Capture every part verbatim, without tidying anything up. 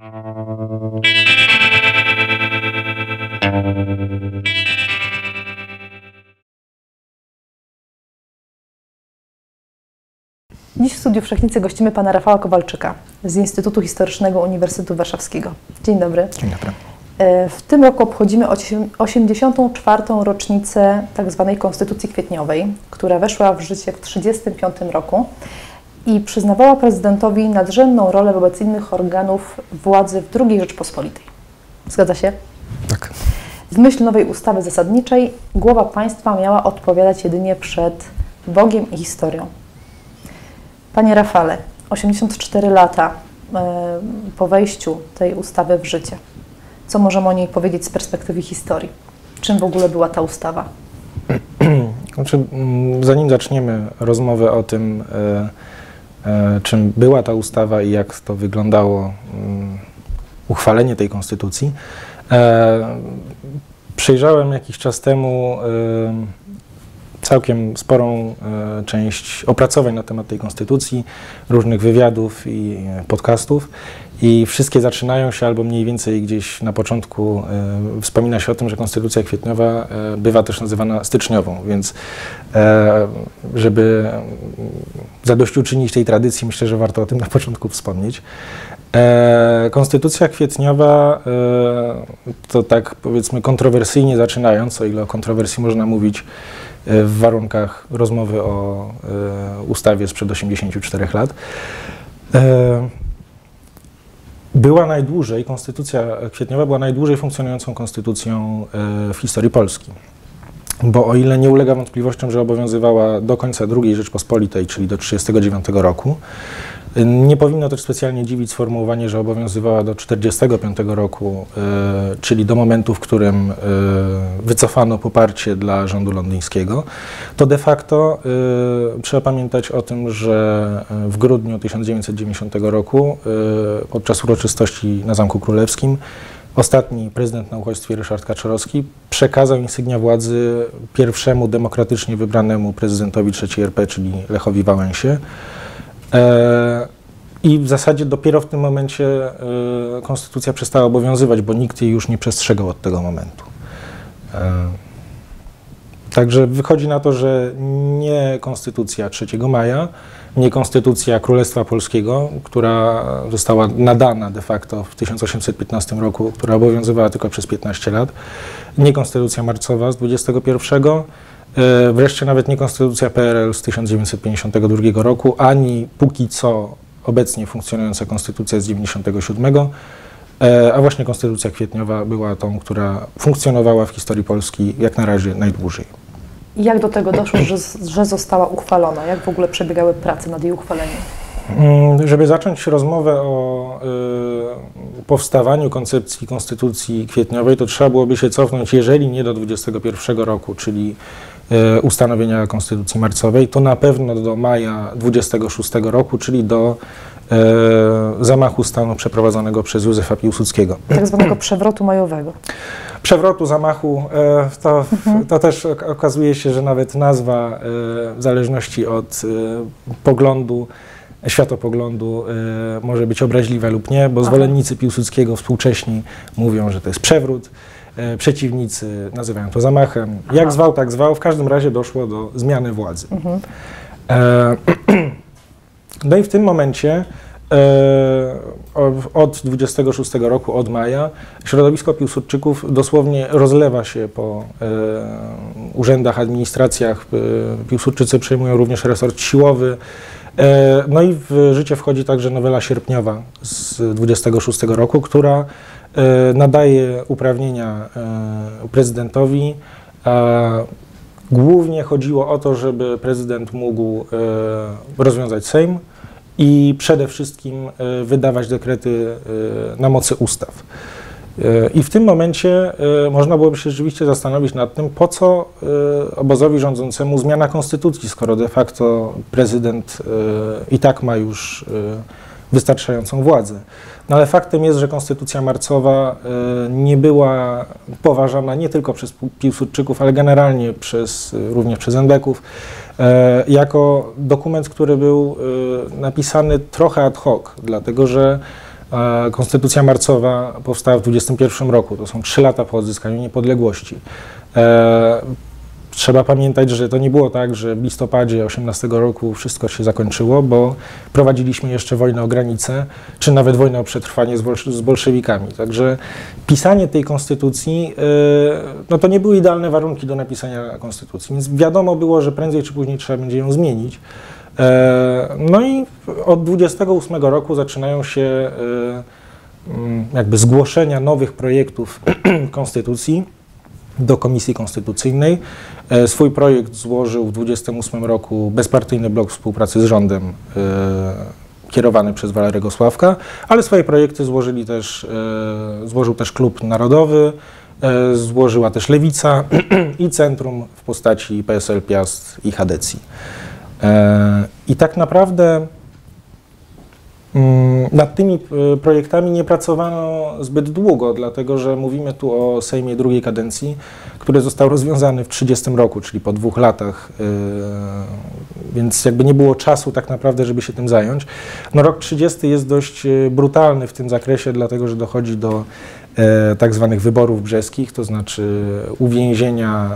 Dziś w studiu Wszechnicy gościmy pana Rafała Kowalczyka z Instytutu Historycznego Uniwersytetu Warszawskiego. Dzień dobry. Dzień dobry. W tym roku obchodzimy osiemdziesiątą czwartą rocznicę tzw. Konstytucji Kwietniowej, która weszła w życie w tysiąc dziewięćset trzydziestym piątym roku i przyznawała prezydentowi nadrzędną rolę wobec innych organów władzy w drugiej Rzeczpospolitej. Zgadza się? Tak. W myśl nowej ustawy zasadniczej głowa państwa miała odpowiadać jedynie przed Bogiem i historią. Panie Rafale, osiemdziesiąt cztery lata po wejściu tej ustawy w życie. Co możemy o niej powiedzieć z perspektywy historii? Czym w ogóle była ta ustawa? Znaczy, zanim zaczniemy rozmowę o tym, czym była ta ustawa i jak to wyglądało uchwalenie tej konstytucji, przejrzałem jakiś czas temu całkiem sporą e, część opracowań na temat tej konstytucji, różnych wywiadów i podcastów i wszystkie zaczynają się albo mniej więcej gdzieś na początku e, wspomina się o tym, że konstytucja kwietniowa e, bywa też nazywana styczniową, więc e, żeby zadośćuczynić tej tradycji, myślę, że warto o tym na początku wspomnieć. E, konstytucja kwietniowa e, to tak powiedzmy kontrowersyjnie zaczynając, o ile o kontrowersji można mówić w warunkach rozmowy o e, ustawie sprzed osiemdziesięciu czterech lat. E, była najdłużej, konstytucja kwietniowa była najdłużej funkcjonującą konstytucją e, w historii Polski. Bo o ile nie ulega wątpliwościom, że obowiązywała do końca drugiej Rzeczpospolitej, czyli do tysiąc dziewięćset trzydziestego dziewiątego roku, nie powinno też specjalnie dziwić sformułowanie, że obowiązywała do tysiąc dziewięćset czterdziestego piątego roku, y, czyli do momentu, w którym y, wycofano poparcie dla rządu londyńskiego. To de facto y, trzeba pamiętać o tym, że w grudniu tysiąc dziewięćset dziewięćdziesiątego roku y, podczas uroczystości na Zamku Królewskim ostatni prezydent na uchodźstwie Ryszard Kaczorowski przekazał insygnia władzy pierwszemu demokratycznie wybranemu prezydentowi trzeciej R P, czyli Lechowi Wałęsie. I w zasadzie dopiero w tym momencie konstytucja przestała obowiązywać, bo nikt jej już nie przestrzegał od tego momentu. Także wychodzi na to, że nie konstytucja trzeciego maja, nie konstytucja Królestwa Polskiego, która została nadana de facto w tysiąc osiemset piętnastym roku, która obowiązywała tylko przez piętnaście lat, nie konstytucja marcowa z dwudziestego pierwszego, wreszcie nawet nie konstytucja P R L z tysiąc dziewięćset pięćdziesiątego drugiego roku, ani póki co obecnie funkcjonująca konstytucja z dziewięćdziesiątego siódmego, a właśnie konstytucja kwietniowa była tą, która funkcjonowała w historii Polski jak na razie najdłużej. I jak do tego doszło, że, że została uchwalona? Jak w ogóle przebiegały prace nad jej uchwaleniem? Żeby zacząć rozmowę o y, powstawaniu koncepcji konstytucji kwietniowej, to trzeba byłoby się cofnąć, jeżeli nie do dwudziestego pierwszego roku, czyli y, ustanowienia konstytucji marcowej, to na pewno do maja dwudziestego szóstego roku, czyli do y, zamachu stanu przeprowadzonego przez Józefa Piłsudskiego. Tak zwanego przewrotu majowego. Przewrotu, zamachu, to, mhm. to też okazuje się, że nawet nazwa w zależności od poglądu, światopoglądu może być obraźliwa lub nie, bo zwolennicy Piłsudskiego współcześni mówią, że to jest przewrót, przeciwnicy nazywają to zamachem. Jak Aha. zwał, tak zwał, w każdym razie doszło do zmiany władzy. Mhm. No i w tym momencie od dwudziestego szóstego roku, od maja, środowisko Piłsudczyków dosłownie rozlewa się po e, urzędach, administracjach. E, Piłsudczycy przejmują również resort siłowy. E, no i w życie wchodzi także nowela sierpniowa z dwudziestego szóstego roku, która e, nadaje uprawnienia e, prezydentowi. E, głównie chodziło o to, żeby prezydent mógł e, rozwiązać Sejm i przede wszystkim y, wydawać dekrety y, na mocy ustaw. Y, I w tym momencie y, można byłoby się rzeczywiście zastanowić nad tym, po co y, obozowi rządzącemu zmiana konstytucji, skoro de facto prezydent y, i tak ma już y, wystarczającą władzę. No ale faktem jest, że konstytucja marcowa y, nie była poważana nie tylko przez Piłsudczyków, ale generalnie przez, y, również przez endeków, jako dokument, który był napisany trochę ad hoc, dlatego że Konstytucja marcowa powstała w dwudziestym pierwszym roku, to są trzy lata po odzyskaniu niepodległości. E, Trzeba pamiętać, że to nie było tak, że w listopadzie osiemnastego roku wszystko się zakończyło, bo prowadziliśmy jeszcze wojnę o granicę, czy nawet wojnę o przetrwanie z, bolsz z bolszewikami. Także pisanie tej konstytucji, yy, no to nie były idealne warunki do napisania konstytucji, więc wiadomo było, że prędzej czy później trzeba będzie ją zmienić. Yy, no i od dwudziestego ósmego roku zaczynają się yy, jakby zgłoszenia nowych projektów konstytucji do Komisji Konstytucyjnej. Swój projekt złożył w dwudziestym ósmym roku bezpartyjny blok współpracy z rządem e, kierowany przez Walerego Sławka, ale swoje projekty złożyli też, e, złożył też Klub Narodowy, e, złożyła też Lewica i Centrum w postaci P S L, Piast i Chadecji. E, I tak naprawdę nad tymi projektami nie pracowano zbyt długo, dlatego że mówimy tu o Sejmie drugiej kadencji, który został rozwiązany w trzydziestym roku, czyli po dwóch latach, więc jakby nie było czasu tak naprawdę, żeby się tym zająć. No rok trzydziesty jest dość brutalny w tym zakresie, dlatego że dochodzi do tak zwanych wyborów brzeskich, to znaczy uwięzienia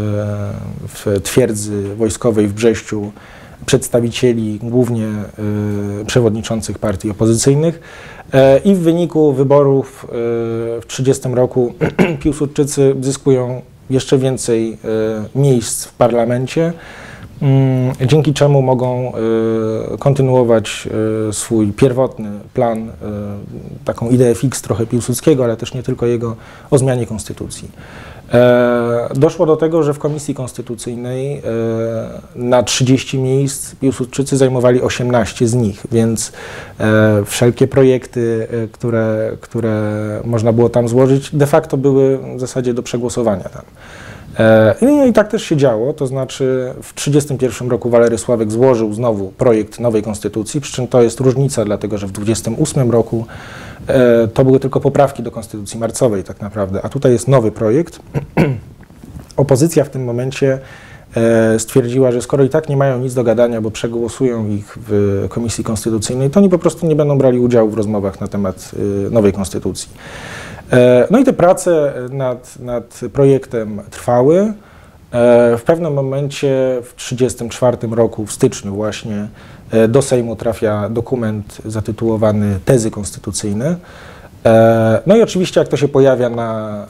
w twierdzy wojskowej w Brześciu przedstawicieli głównie y, przewodniczących partii opozycyjnych y, i w wyniku wyborów y, w trzydziestym roku Piłsudczycy zyskują jeszcze więcej y, miejsc w parlamencie, y, dzięki czemu mogą y, kontynuować y, swój pierwotny plan, y, taką ideę fix trochę Piłsudskiego, ale też nie tylko jego, o zmianie konstytucji. E, doszło do tego, że w Komisji Konstytucyjnej e, na trzydzieści miejsc Piłsudczycy zajmowali osiemnaście z nich, więc e, wszelkie projekty, e, które, które można było tam złożyć, de facto były w zasadzie do przegłosowania tam. E, i, I tak też się działo, to znaczy w trzydziestym pierwszym roku Walery Sławek złożył znowu projekt nowej konstytucji, przy czym to jest różnica, dlatego że w dwudziestym ósmym roku e, to były tylko poprawki do konstytucji marcowej tak naprawdę, a tutaj jest nowy projekt. Opozycja w tym momencie e, stwierdziła, że skoro i tak nie mają nic do gadania, bo przegłosują ich w Komisji Konstytucyjnej, to oni po prostu nie będą brali udziału w rozmowach na temat e, nowej konstytucji. No i te prace nad, nad projektem trwały. W pewnym momencie w trzydziestym czwartym roku, w styczniu właśnie, do Sejmu trafia dokument zatytułowany Tezy konstytucyjne. No i oczywiście jak to się pojawia na,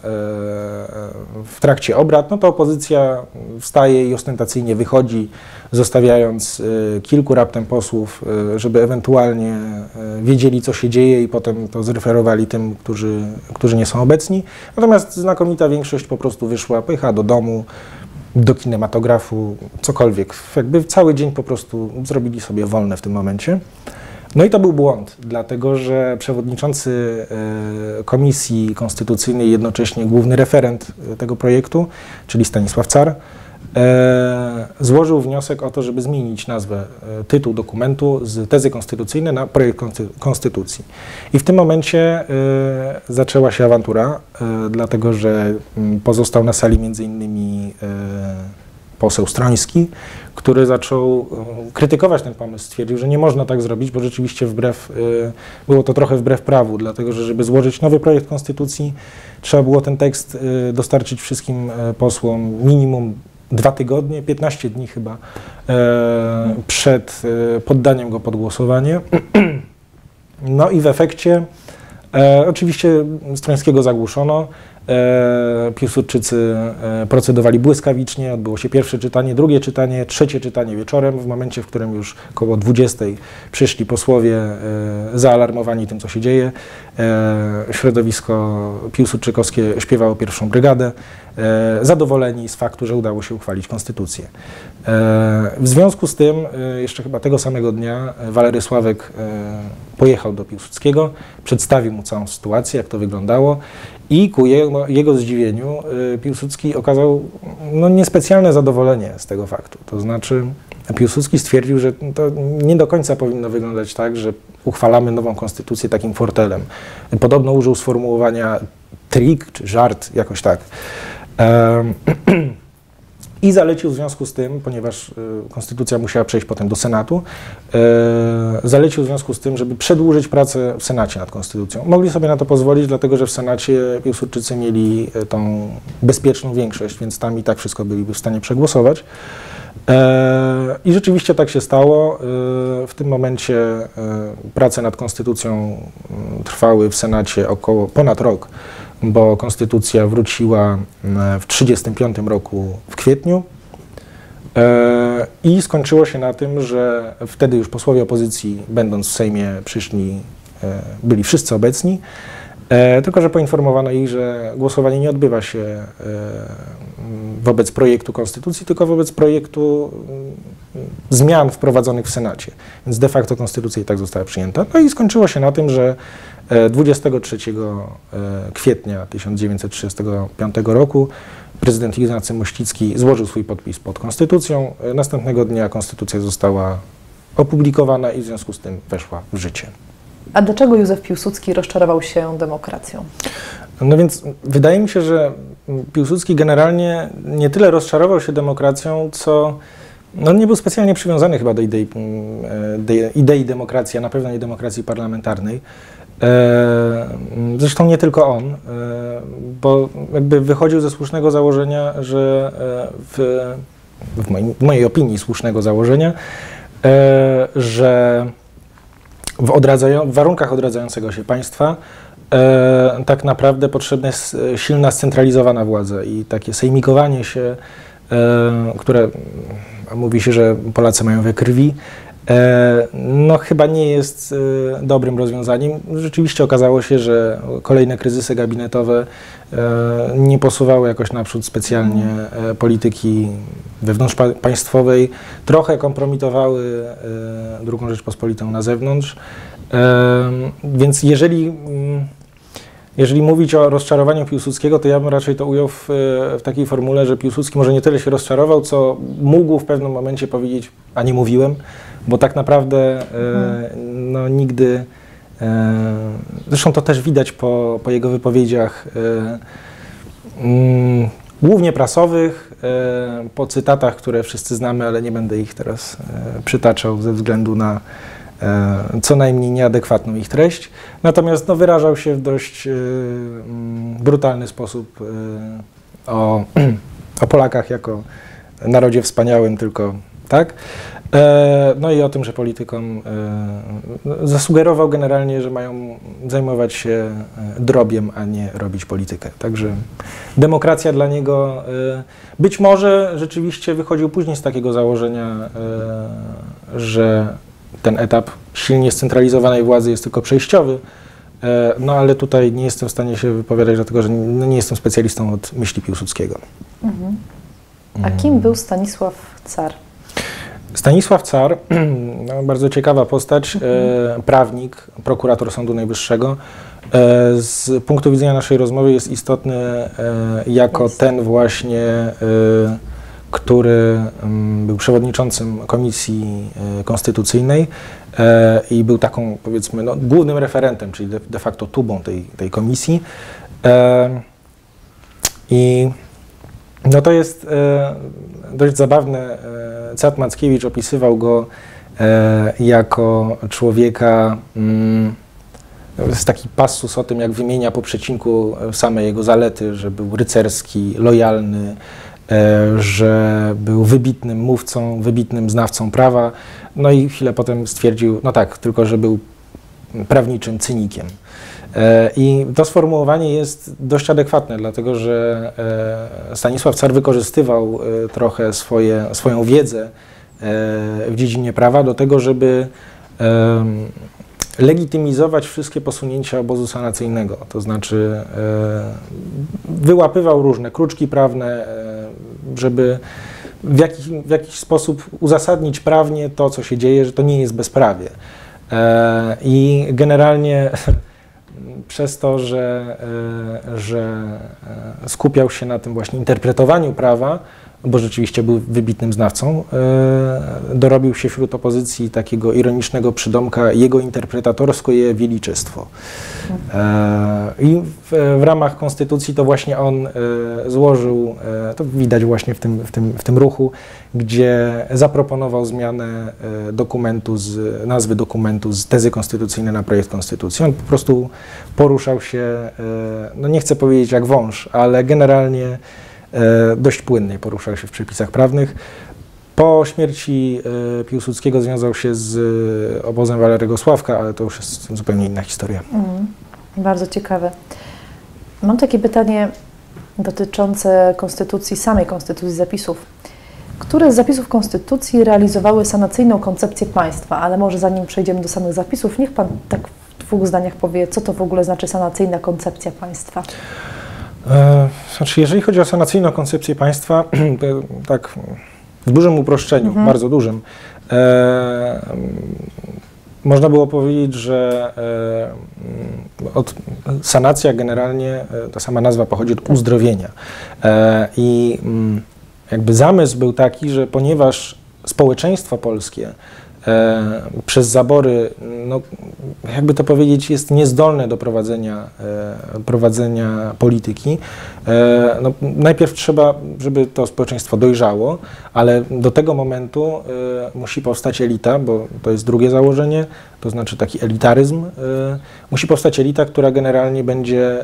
w trakcie obrad, no to opozycja wstaje i ostentacyjnie wychodzi, zostawiając kilku raptem posłów, żeby ewentualnie wiedzieli, co się dzieje i potem to zreferowali tym, którzy, którzy nie są obecni. Natomiast znakomita większość po prostu wyszła, pojechała do domu, do kinematografu, cokolwiek. Jakby cały dzień po prostu zrobili sobie wolne w tym momencie. No i to był błąd, dlatego że przewodniczący Komisji Konstytucyjnej, jednocześnie główny referent tego projektu, czyli Stanisław Car, złożył wniosek o to, żeby zmienić nazwę, tytuł dokumentu z tezy konstytucyjne na projekt konstytucji. I w tym momencie zaczęła się awantura, dlatego że pozostał na sali między innymi poseł Stroński, który zaczął krytykować ten pomysł, stwierdził, że nie można tak zrobić, bo rzeczywiście wbrew, było to trochę wbrew prawu, dlatego że żeby złożyć nowy projekt konstytucji, trzeba było ten tekst dostarczyć wszystkim posłom minimum dwa tygodnie, piętnaście dni chyba przed poddaniem go pod głosowanie. No i w efekcie oczywiście Strońskiego zagłuszono. Piłsudczycy procedowali błyskawicznie, odbyło się pierwsze czytanie, drugie czytanie, trzecie czytanie wieczorem, w momencie, w którym już około dwudziestej przyszli posłowie zaalarmowani tym, co się dzieje. Środowisko piłsudczykowskie śpiewało pierwszą brygadę, zadowoleni z faktu, że udało się uchwalić konstytucję. W związku z tym, jeszcze chyba tego samego dnia, Walery Sławek pojechał do Piłsudskiego, przedstawił mu całą sytuację, jak to wyglądało i ku jego, jego zdziwieniu Piłsudski okazał no, niespecjalne zadowolenie z tego faktu. To znaczy Piłsudski stwierdził, że to nie do końca powinno wyglądać tak, że uchwalamy nową konstytucję takim fortelem. Podobno użył sformułowania trik czy żart, jakoś tak. i zalecił w związku z tym, ponieważ konstytucja musiała przejść potem do Senatu, zalecił w związku z tym, żeby przedłużyć pracę w Senacie nad konstytucją. Mogli sobie na to pozwolić, dlatego że w Senacie Piłsudczycy mieli tą bezpieczną większość, więc tam i tak wszystko byliby w stanie przegłosować. I rzeczywiście tak się stało. W tym momencie prace nad konstytucją trwały w Senacie około ponad rok, bo konstytucja wróciła w tysiąc dziewięćset trzydziestym piątym roku w kwietniu i skończyło się na tym, że wtedy już posłowie opozycji, będąc w Sejmie, przyszli, byli wszyscy obecni, tylko że poinformowano ich, że głosowanie nie odbywa się wobec projektu konstytucji, tylko wobec projektu zmian wprowadzonych w Senacie. Więc de facto konstytucja i tak została przyjęta. No i skończyło się na tym, że dwudziestego trzeciego kwietnia tysiąc dziewięćset trzydziestego piątego roku prezydent Ignacy Mościcki złożył swój podpis pod konstytucją. Następnego dnia konstytucja została opublikowana i w związku z tym weszła w życie. A dlaczego Józef Piłsudski rozczarował się demokracją? No więc wydaje mi się, że Piłsudski generalnie nie tyle rozczarował się demokracją, co no nie był specjalnie przywiązany chyba do idei, do idei demokracji, a na pewno nie demokracji parlamentarnej. Zresztą nie tylko on, bo jakby wychodził ze słusznego założenia, że w, w, moim, w mojej opinii słusznego założenia, że w, odradzają, w warunkach odradzającego się państwa e, tak naprawdę potrzebna jest silna, scentralizowana władza i takie sejmikowanie się, e, które mówi się, że Polacy mają we krwi, e, no chyba nie jest e, dobrym rozwiązaniem. Rzeczywiście okazało się, że kolejne kryzysy gabinetowe e, nie posuwały jakoś naprzód specjalnie e, polityki wewnątrzpaństwowej, trochę kompromitowały e, drugą Rzeczpospolitą na zewnątrz. E, więc jeżeli, jeżeli mówić o rozczarowaniu Piłsudskiego, to ja bym raczej to ujął w, w takiej formule, że Piłsudski może nie tyle się rozczarował, co mógł w pewnym momencie powiedzieć, a nie mówiłem, bo tak naprawdę e, no, nigdy, e, zresztą to też widać po, po jego wypowiedziach, e, mm, głównie prasowych, e, po cytatach, które wszyscy znamy, ale nie będę ich teraz e, przytaczał ze względu na e, co najmniej nieadekwatną ich treść. Natomiast no, wyrażał się w dość e, brutalny sposób e, o, o Polakach jako narodzie wspaniałym, tylko tak. E, no i o tym, że politykom e, zasugerował generalnie, że mają zajmować się drobiem, a nie robić politykę. Także demokracja dla niego e, być może rzeczywiście wychodził później z takiego założenia, e, że ten etap silnie scentralizowanej władzy jest tylko przejściowy, e, no ale tutaj nie jestem w stanie się wypowiadać, dlatego że nie, nie jestem specjalistą od myśli Piłsudskiego. Mhm. A kim był Stanisław Car? Stanisław Car, no, bardzo ciekawa postać, e, prawnik, prokurator Sądu Najwyższego. E, z punktu widzenia naszej rozmowy jest istotny e, jako jest. ten właśnie, e, który m, był przewodniczącym Komisji e, Konstytucyjnej e, i był taką, powiedzmy, no, głównym referentem, czyli de, de facto tubą tej, tej komisji. E, I no to jest e, dość zabawne. E, Cat Mackiewicz opisywał go e, jako człowieka, mm, jest taki passus o tym, jak wymienia po przecinku same jego zalety, że był rycerski, lojalny, e, że był wybitnym mówcą, wybitnym znawcą prawa. No i chwilę potem stwierdził, no tak, tylko że był prawniczym cynikiem. I to sformułowanie jest dość adekwatne, dlatego że Stanisław Car wykorzystywał trochę swoje, swoją wiedzę w dziedzinie prawa do tego, żeby legitymizować wszystkie posunięcia obozu sanacyjnego. To znaczy wyłapywał różne kruczki prawne, żeby w jakiś, w jakiś sposób uzasadnić prawnie to, co się dzieje, że to nie jest bezprawie. I generalnie przez to, że, że skupiał się na tym właśnie interpretowaniu prawa, bo rzeczywiście był wybitnym znawcą, dorobił się wśród opozycji takiego ironicznego przydomka jego interpretatorskoje wieliczystwo. I w, w ramach konstytucji to właśnie on złożył, to widać właśnie w tym, w tym, w tym ruchu, gdzie zaproponował zmianę dokumentu, z nazwy dokumentu z tezy konstytucyjnej na projekt konstytucji. On po prostu poruszał się, no nie chcę powiedzieć jak wąż, ale generalnie dość płynnie poruszał się w przepisach prawnych. Po śmierci Piłsudskiego związał się z obozem Walerego Sławka, ale to już jest zupełnie inna historia. Mm, bardzo ciekawe. Mam takie pytanie dotyczące konstytucji, samej konstytucji, zapisów. Które z zapisów konstytucji realizowały sanacyjną koncepcję państwa? Ale może zanim przejdziemy do samych zapisów, niech Pan tak w dwóch zdaniach powie, co to w ogóle znaczy sanacyjna koncepcja państwa? Znaczy, jeżeli chodzi o sanacyjną koncepcję państwa, tak w dużym uproszczeniu, mhm. bardzo dużym, e, można było powiedzieć, że e, od, sanacja generalnie, ta sama nazwa pochodzi od uzdrowienia. E, I m, jakby zamysł był taki, że ponieważ społeczeństwo polskie E, przez zabory, no, jakby to powiedzieć, jest niezdolne do prowadzenia, e, prowadzenia polityki. E, no, najpierw trzeba, żeby to społeczeństwo dojrzało, ale do tego momentu e, musi powstać elita, bo to jest drugie założenie, to znaczy taki elitaryzm. E, musi powstać elita, która generalnie będzie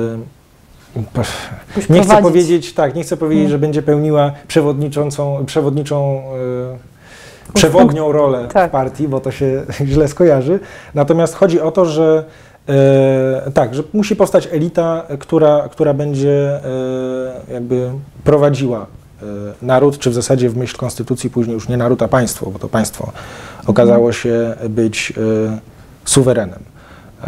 e, nie chcę powiedzieć, tak, nie chcę powiedzieć, hmm. że będzie pełniła przewodniczącą, przewodniczą e, przewodnią rolę tak. w partii, bo to się źle skojarzy. Natomiast chodzi o to, że e, tak, że musi powstać elita, która, która będzie e, jakby prowadziła e, naród, czy w zasadzie w myśl konstytucji później już nie naród, a państwo, bo to państwo okazało się być e, suwerenem. E,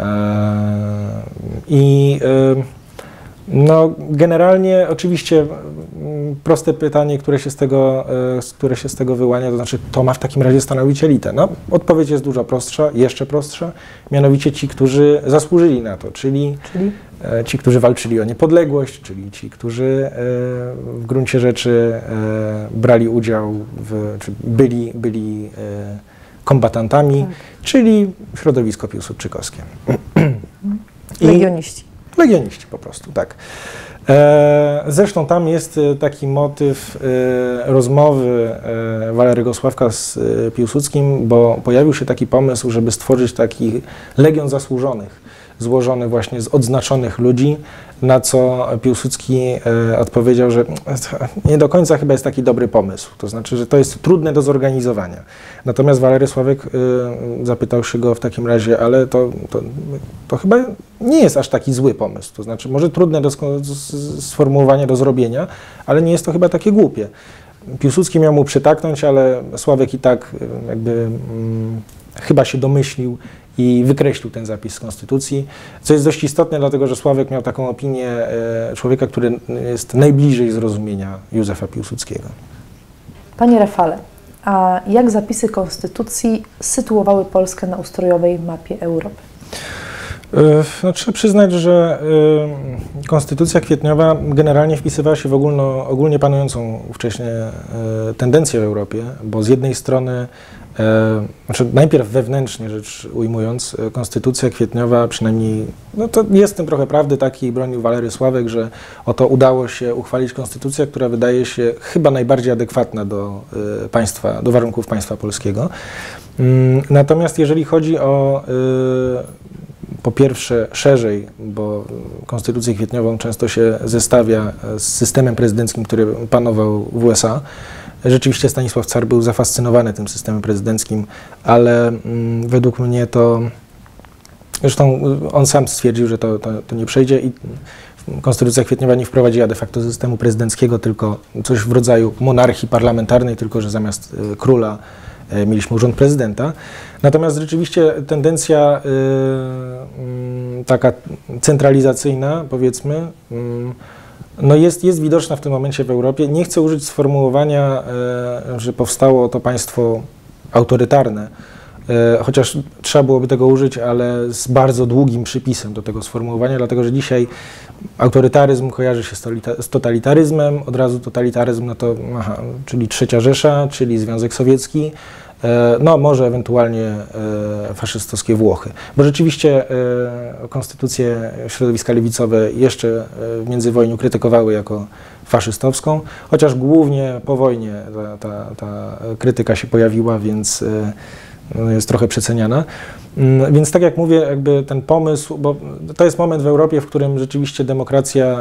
I e, no, generalnie oczywiście proste pytanie, które się, z tego, które się z tego wyłania, to znaczy, to ma w takim razie stanowić elitę. No, odpowiedź jest dużo prostsza, jeszcze prostsza, mianowicie ci, którzy zasłużyli na to, czyli, czyli? ci, którzy walczyli o niepodległość, czyli ci, którzy w gruncie rzeczy brali udział, w, czy byli, byli kombatantami, tak. czyli środowisko piłsudczykowskie. Legioniści. Legioniści po prostu, tak. E, zresztą tam jest taki motyw e, rozmowy e, Walerego Sławka z e, Piłsudskim, bo pojawił się taki pomysł, żeby stworzyć taki legion zasłużonych, złożony właśnie z odznaczonych ludzi, na co Piłsudski e, odpowiedział, że nie do końca chyba jest taki dobry pomysł, to znaczy, że to jest trudne do zorganizowania. Natomiast Walery Sławek e, zapytał się go w takim razie, ale to, to, to chyba nie jest aż taki zły pomysł, to znaczy może trudne do sformułowania, do zrobienia, ale nie jest to chyba takie głupie. Piłsudski miał mu przytaknąć, ale Sławek i tak jakby mm, chyba się domyślił i wykreślił ten zapis z konstytucji, co jest dość istotne, dlatego że Sławek miał taką opinię e, człowieka, który jest najbliżej zrozumienia Józefa Piłsudskiego. Panie Rafale, a jak zapisy konstytucji sytuowały Polskę na ustrojowej mapie Europy? No, trzeba przyznać, że y, konstytucja kwietniowa generalnie wpisywała się w ogólno, ogólnie panującą wcześniej y, tendencję w Europie, bo z jednej strony, y, znaczy najpierw wewnętrznie rzecz ujmując, y, konstytucja kwietniowa przynajmniej, no to jest w tym trochę prawdy, takiej bronił Walery Sławek, że oto udało się uchwalić konstytucję, która wydaje się chyba najbardziej adekwatna do y, państwa, do warunków państwa polskiego. Y, natomiast jeżeli chodzi o y, po pierwsze szerzej, bo konstytucję kwietniową często się zestawia z systemem prezydenckim, który panował w U S A. Rzeczywiście Stanisław Car był zafascynowany tym systemem prezydenckim, ale mm, według mnie to, zresztą on sam stwierdził, że to, to, to nie przejdzie i konstytucja kwietniowa nie wprowadziła de facto systemu prezydenckiego, tylko coś w rodzaju monarchii parlamentarnej, tylko że zamiast y, króla mieliśmy urząd prezydenta. Natomiast rzeczywiście tendencja y, y, taka centralizacyjna, powiedzmy, y, no jest, jest widoczna w tym momencie w Europie. Nie chcę użyć sformułowania, y, że powstało to państwo autorytarne, chociaż trzeba byłoby tego użyć, ale z bardzo długim przypisem do tego sformułowania, dlatego że dzisiaj autorytaryzm kojarzy się z totalitaryzmem, od razu totalitaryzm, no to, aha, czyli Trzecia Rzesza, czyli Związek Sowiecki, no może ewentualnie faszystowskie Włochy. Bo rzeczywiście konstytucje środowiska lewicowe jeszcze w międzywojniu krytykowały jako faszystowską, chociaż głównie po wojnie ta, ta, ta krytyka się pojawiła, więc jest trochę przeceniana. Więc tak jak mówię, jakby ten pomysł, bo to jest moment w Europie, w którym rzeczywiście demokracja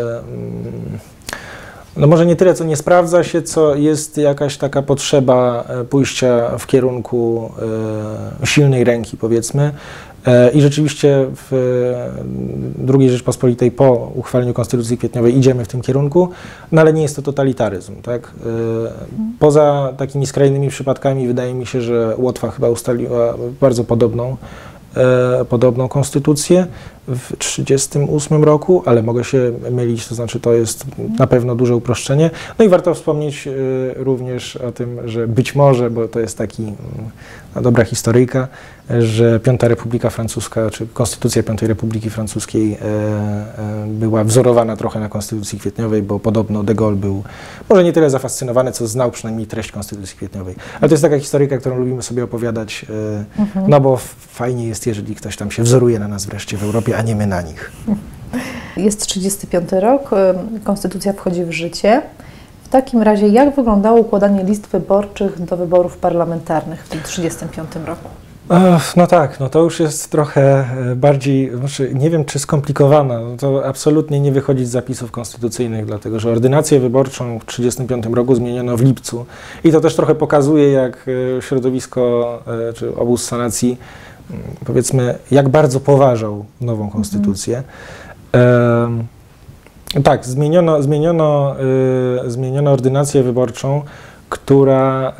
no może nie tyle, co nie sprawdza się, co jest jakaś taka potrzeba pójścia w kierunku silnej ręki, powiedzmy. I rzeczywiście w drugiej Rzeczpospolitej po uchwaleniu Konstytucji Kwietniowej idziemy w tym kierunku, no ale nie jest to totalitaryzm, tak? Poza takimi skrajnymi przypadkami wydaje mi się, że Łotwa chyba ustaliła bardzo podobną podobną konstytucję w tysiąc dziewięćset trzydziestym ósmym roku, ale mogę się mylić, to znaczy to jest na pewno duże uproszczenie. No i warto wspomnieć również o tym, że być może, bo to jest taki no, dobra historyjka, że Piąta Republika Francuska, czy Konstytucja Piątej Republiki Francuskiej e, e, była wzorowana trochę na Konstytucji Kwietniowej, bo podobno de Gaulle był może nie tyle zafascynowany, co znał przynajmniej treść Konstytucji Kwietniowej. Ale to jest taka historyjka, którą lubimy sobie opowiadać, e, mhm. no bo fajnie jest, jeżeli ktoś tam się wzoruje na nas wreszcie w Europie, a nie my na nich. Jest trzydziesty piąty rok, Konstytucja wchodzi w życie. W takim razie jak wyglądało układanie list wyborczych do wyborów parlamentarnych w tym trzydziestym piątym roku? No tak, no to już jest trochę bardziej, znaczy nie wiem czy skomplikowana, no to absolutnie nie wychodzi z zapisów konstytucyjnych, dlatego że ordynację wyborczą w tysiąc dziewięćset trzydziestym piątym roku zmieniono w lipcu i to też trochę pokazuje, jak środowisko czy obóz sanacji, powiedzmy, jak bardzo poważał nową konstytucję. Mhm. E, tak, zmieniono, zmieniono, y, zmieniono ordynację wyborczą, która,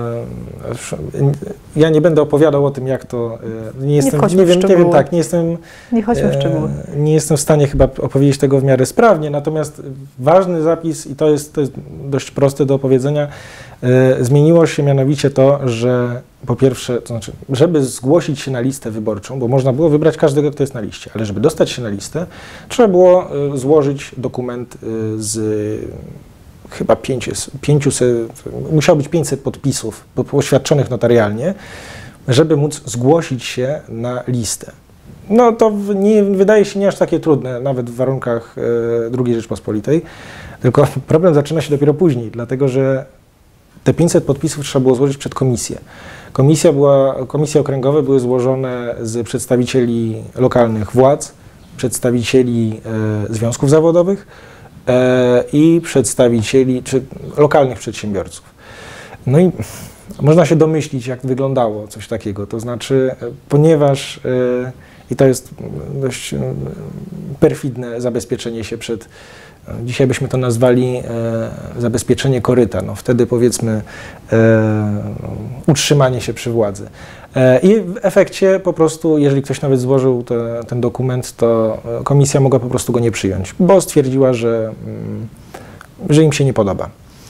e, ja nie będę opowiadał o tym, jak to, e, nie jestem, nie, nie, wiem, nie wiem, tak, nie jestem, nie chodźmy w szczegóły. E, nie jestem w stanie chyba opowiedzieć tego w miarę sprawnie, natomiast ważny zapis, i to jest, to jest dość proste do opowiedzenia, e, zmieniło się mianowicie to, że po pierwsze, to znaczy, żeby zgłosić się na listę wyborczą, bo można było wybrać każdego, kto jest na liście, ale żeby dostać się na listę, trzeba było e, złożyć dokument e, z chyba pięćset, musiało być pięćset podpisów poświadczonych notarialnie, żeby móc zgłosić się na listę. No to nie wydaje się nie aż takie trudne, nawet w warunkach e, drugiej Rzeczpospolitej, tylko problem zaczyna się dopiero później, dlatego że te pięćset podpisów trzeba było złożyć przed komisję. Komisja była, komisje okręgowe były złożone z przedstawicieli lokalnych władz, przedstawicieli e, związków zawodowych, i przedstawicieli, czy lokalnych przedsiębiorców. No i można się domyślić, jak wyglądało coś takiego, to znaczy, ponieważ, i to jest dość perfidne zabezpieczenie się przed, dzisiaj byśmy to nazwali zabezpieczenie koryta, no wtedy powiedzmy utrzymanie się przy władzy. I w efekcie po prostu, jeżeli ktoś nawet złożył te, ten dokument, to komisja mogła po prostu go nie przyjąć, bo stwierdziła, że, że im się nie podoba.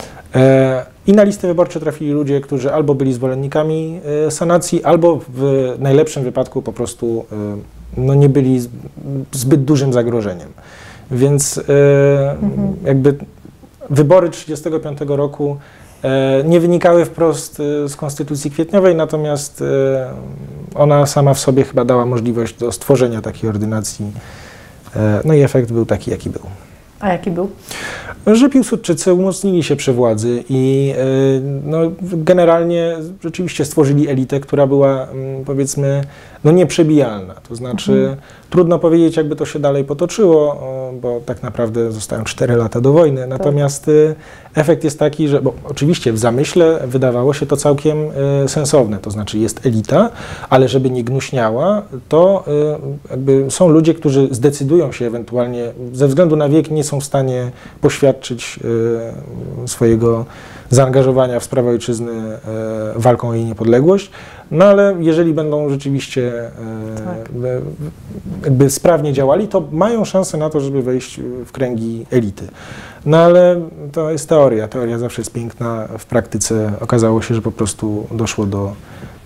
I na listy wyborcze trafili ludzie, którzy albo byli zwolennikami sanacji, albo w najlepszym wypadku po prostu no, nie byli zbyt dużym zagrożeniem. Więc mhm. jakby wybory tysiąc dziewięćset trzydziestego piątego roku nie wynikały wprost z Konstytucji Kwietniowej, natomiast ona sama w sobie chyba dała możliwość do stworzenia takiej ordynacji. No i efekt był taki, jaki był. A jaki był? Że Piłsudczycy umocnili się przy władzy i no, generalnie rzeczywiście stworzyli elitę, która była, powiedzmy, no nieprzebijalna. To znaczy, mhm. trudno powiedzieć, jakby to się dalej potoczyło, bo tak naprawdę zostają cztery lata do wojny. Natomiast tak. efekt jest taki, że bo oczywiście w zamyśle wydawało się to całkiem sensowne. To znaczy jest elita, ale żeby nie gnuśniała, to jakby są ludzie, którzy zdecydują się ewentualnie, ze względu na wiek nie są w stanie poświadczyć swojego zaangażowania w sprawę ojczyzny walką o jej niepodległość. No ale jeżeli będą rzeczywiście tak. jakby sprawnie działali, to mają szansę na to, żeby wejść w kręgi elity. No ale to jest teoria. Teoria zawsze jest piękna. W praktyce okazało się, że po prostu doszło do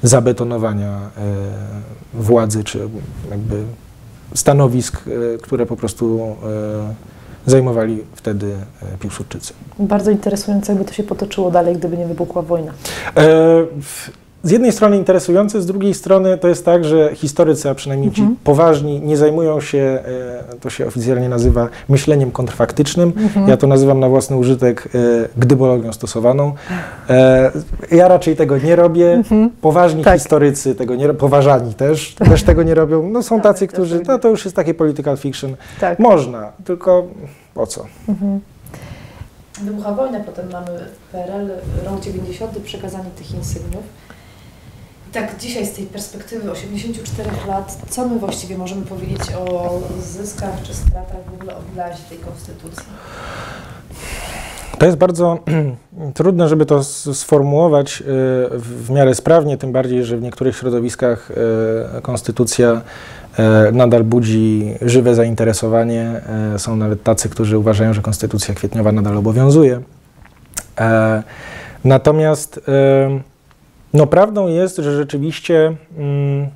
zabetonowania władzy, czy jakby stanowisk, które po prostu zajmowali wtedy Piłsudczycy. Bardzo interesujące, jakby to się potoczyło dalej, gdyby nie wybuchła wojna. Z jednej strony interesujące, z drugiej strony to jest tak, że historycy, a przynajmniej ci Mhm. poważni, nie zajmują się, to się oficjalnie nazywa myśleniem kontrfaktycznym. Mhm. Ja to nazywam na własny użytek gdybologią stosowaną. Ja raczej tego nie robię. Mhm. Poważni Tak. historycy tego nie robią, poważani też, też tego nie robią. No są Tak, tacy, też którzy, tak. no to już jest takie political fiction. Tak. Można, tylko po co? Mhm. Wybucha wojna, potem mamy P R L, rok dziewięćdziesiąty, przekazanie tych insygniów. I tak dzisiaj z tej perspektywy osiemdziesięciu czterech lat, co my właściwie możemy powiedzieć o zyskach czy stratach, w ogóle o bilansie tej konstytucji? To jest bardzo trudne, żeby to s- sformułować y, w, w miarę sprawnie, tym bardziej, że w niektórych środowiskach y, konstytucja y, nadal budzi żywe zainteresowanie. Y, są nawet tacy, którzy uważają, że konstytucja kwietniowa nadal obowiązuje. E, natomiast y, no, prawdą jest, że rzeczywiście mm,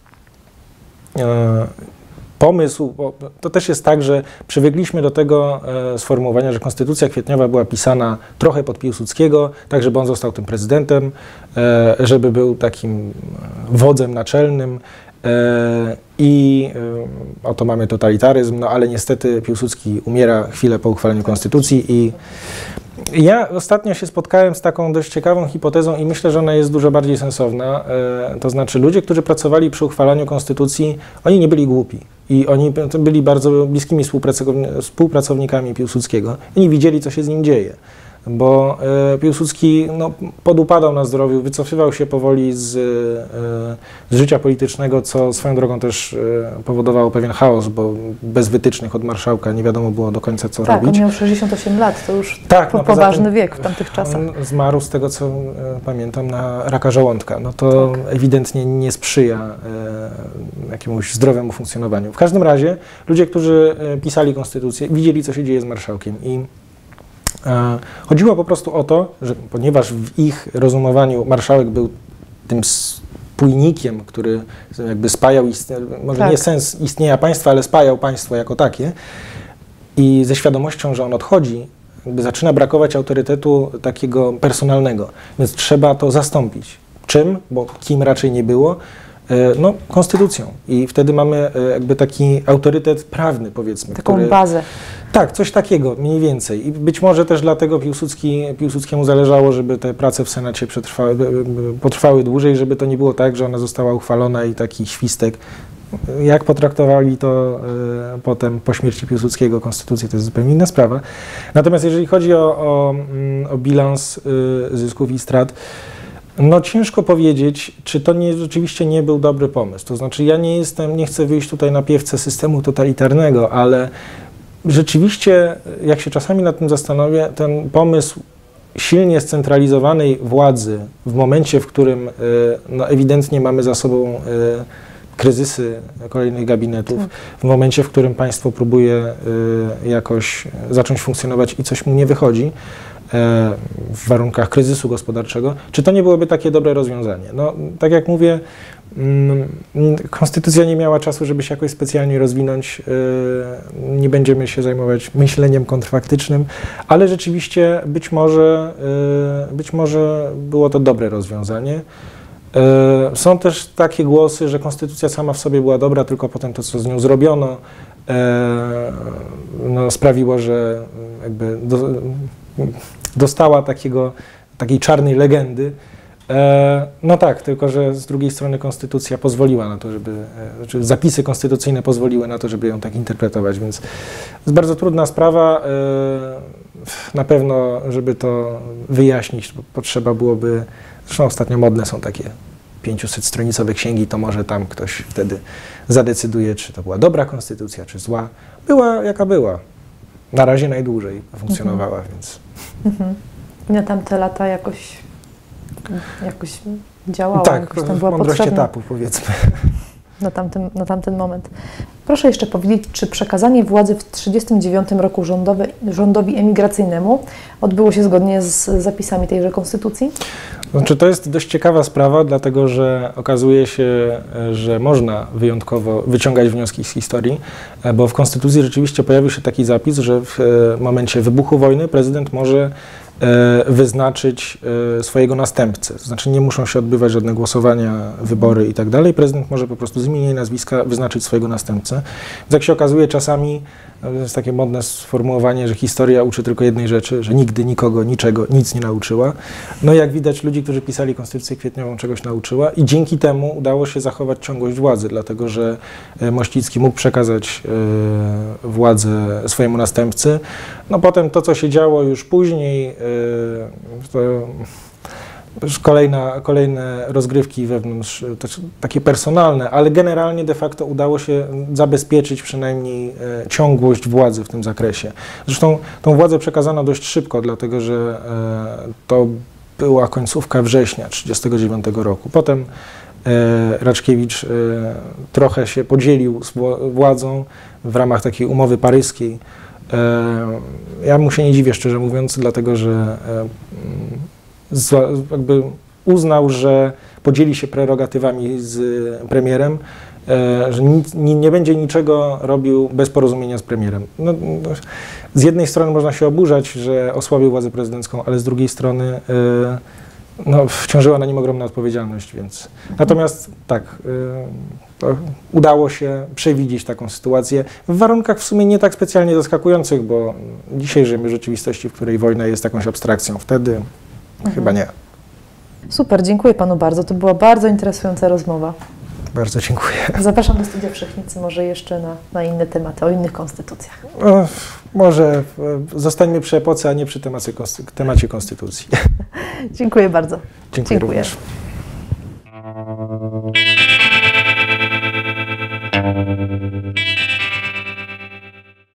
e, pomysł, bo to też jest tak, że przywykliśmy do tego e, sformułowania, że konstytucja kwietniowa była pisana trochę pod Piłsudskiego, tak żeby on został tym prezydentem, e, żeby był takim wodzem naczelnym e, i e, oto mamy totalitaryzm, no ale niestety Piłsudski umiera chwilę po uchwaleniu konstytucji i ja ostatnio się spotkałem z taką dość ciekawą hipotezą i myślę, że ona jest dużo bardziej sensowna. E, to znaczy ludzie, którzy pracowali przy uchwalaniu konstytucji, oni nie byli głupi i oni byli bardzo bliskimi współpracowni- współpracownikami Piłsudskiego. Oni widzieli, co się z nim dzieje, bo e, Piłsudski no, podupadał na zdrowiu, wycofywał się powoli z, e, z życia politycznego, co swoją drogą też e, powodowało pewien chaos, bo bez wytycznych od marszałka nie wiadomo było do końca, co Tak, robić. on miał sześćdziesiąt osiem lat, to już Tak, po, no poza poważny tym wiek w tamtych czasach. On zmarł z tego, co e, pamiętam, na raka żołądka. No to Tak. ewidentnie nie sprzyja e, jakiemuś zdrowemu funkcjonowaniu. W każdym razie ludzie, którzy e, pisali konstytucję, widzieli, co się dzieje z marszałkiem i e, chodziło po prostu o to, że ponieważ w ich rozumowaniu marszałek był tym spójnikiem, który jakby spajał, istnie, może Tak. nie sens istnienia państwa, ale spajał państwo jako takie i ze świadomością, że on odchodzi, jakby zaczyna brakować autorytetu takiego personalnego, więc trzeba to zastąpić. Czym? Bo kim raczej nie było? E, No, konstytucją. I wtedy mamy e, jakby taki autorytet prawny, powiedzmy. Taką który, bazę. tak, coś takiego, mniej więcej. I być może też dlatego Piłsudski, Piłsudskiemu zależało, żeby te prace w Senacie przetrwały, potrwały dłużej, żeby to nie było tak, że ona została uchwalona i taki świstek. Jak potraktowali to y, potem po śmierci Piłsudskiego konstytucję, to jest zupełnie inna sprawa. Natomiast jeżeli chodzi o, o, o bilans y, zysków i strat, no ciężko powiedzieć, czy to nie, rzeczywiście nie był dobry pomysł. To znaczy ja nie jestem, nie chcę wyjść tutaj na piewce systemu totalitarnego, ale rzeczywiście, jak się czasami nad tym zastanowię, ten pomysł silnie scentralizowanej władzy w momencie, w którym y, no, ewidentnie mamy za sobą y, kryzysy kolejnych gabinetów, Tak. w momencie, w którym państwo próbuje y, jakoś zacząć funkcjonować i coś mu nie wychodzi, w warunkach kryzysu gospodarczego, czy to nie byłoby takie dobre rozwiązanie? No, tak jak mówię, mm, konstytucja nie miała czasu, żeby się jakoś specjalnie rozwinąć, yy, nie będziemy się zajmować myśleniem kontrfaktycznym, ale rzeczywiście być może, yy, być może było to dobre rozwiązanie. Yy, są też takie głosy, że konstytucja sama w sobie była dobra, tylko potem to, co z nią zrobiono, yy, no, sprawiło, że jakby do, dostała takiego, takiej czarnej legendy. E, no tak, tylko że z drugiej strony konstytucja pozwoliła na to, żeby, e, znaczy zapisy konstytucyjne pozwoliły na to, żeby ją tak interpretować, więc jest bardzo trudna sprawa. E, na pewno, żeby to wyjaśnić, potrzeba byłoby, zresztą ostatnio modne są takie pięciusetstronicowe księgi, to może tam ktoś wtedy zadecyduje, czy to była dobra konstytucja, czy zła. Była jaka była. Na razie najdłużej funkcjonowała, mhm. więc... Mhm. I na tamte lata jakoś, jakoś działała, tak, jakoś tam była mądrość potrzebna. etapu, powiedzmy. na tamten, na tamten moment. Proszę jeszcze powiedzieć, czy przekazanie władzy w tysiąc dziewięćset trzydziestym dziewiątym roku rządowy, rządowi emigracyjnemu odbyło się zgodnie z zapisami tejże konstytucji? Znaczy, to jest dość ciekawa sprawa, dlatego że okazuje się, że można wyjątkowo wyciągać wnioski z historii, bo w konstytucji rzeczywiście pojawił się taki zapis, że w momencie wybuchu wojny prezydent może wyznaczyć swojego następcę. To znaczy nie muszą się odbywać żadne głosowania, wybory i tak dalej. Prezydent może po prostu z imienia i nazwiska wyznaczyć swojego następcę. Więc jak się okazuje, czasami to jest takie modne sformułowanie, że historia uczy tylko jednej rzeczy, że nigdy nikogo, niczego, nic nie nauczyła. No jak widać, ludzi, którzy pisali Konstytucję Kwietniową, czegoś nauczyła i dzięki temu udało się zachować ciągłość władzy, dlatego że Mościcki mógł przekazać y, władzę swojemu następcy. No potem to, co się działo już później, y, to już kolejna, kolejne rozgrywki wewnątrz, też takie personalne, ale generalnie de facto udało się zabezpieczyć przynajmniej e, ciągłość władzy w tym zakresie. Zresztą tą władzę przekazano dość szybko, dlatego że e, to była końcówka września tysiąc dziewięćset trzydziestego dziewiątego roku. Potem e, Raczkiewicz e, trochę się podzielił z władzą w ramach takiej umowy paryskiej. E, ja mu się nie dziwię, szczerze mówiąc, dlatego że e, jakby uznał, że podzieli się prerogatywami z premierem, że nic, nie, nie będzie niczego robił bez porozumienia z premierem. No, z jednej strony można się oburzać, że osłabił władzę prezydencką, ale z drugiej strony no, wciążyła na nim ogromna odpowiedzialność, więc... Natomiast tak, to udało się przewidzieć taką sytuację w warunkach w sumie nie tak specjalnie zaskakujących, bo dzisiaj żyjemy w rzeczywistości, w której wojna jest jakąś abstrakcją. Wtedy mhm. chyba nie. Super, dziękuję panu bardzo. To była bardzo interesująca rozmowa. Bardzo dziękuję. Zapraszam do Studia Wszechnicy, może jeszcze na, na inne tematy, o innych konstytucjach. No, może zostańmy przy epoce, a nie przy temacie, temacie konstytucji. Dziękuję bardzo. Dziękuję, dziękuję. również.